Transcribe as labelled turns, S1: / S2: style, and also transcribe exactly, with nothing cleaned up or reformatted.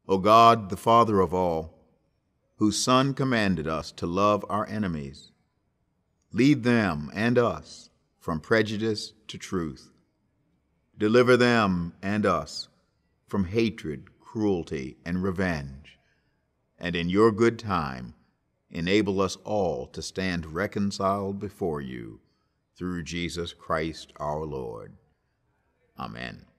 S1: O God, the Father of all, whose Son commanded us to love our enemies, lead them and us from prejudice to truth. Deliver them and us from hatred, cruelty, and revenge, and in your good time enable us all to stand reconciled before you through Jesus Christ our Lord. Amen.